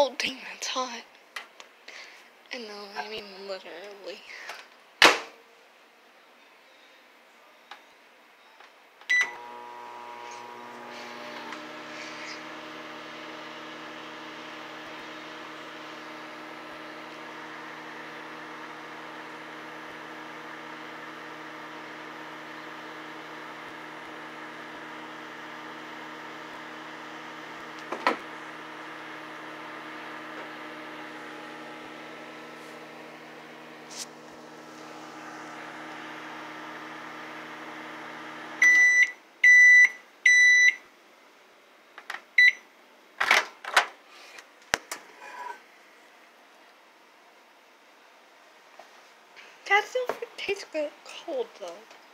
Oh, damn, it's hot. And no, I mean literally. That still tastes good cold though.